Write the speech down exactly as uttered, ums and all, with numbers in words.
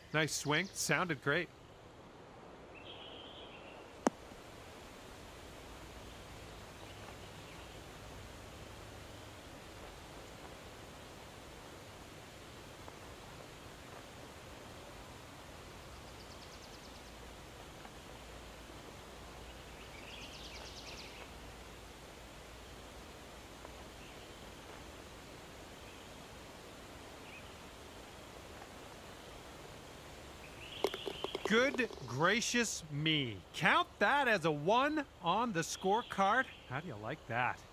Nice swing. Sounded great. Good gracious me. Count that as a one on the scorecard. How do you like that?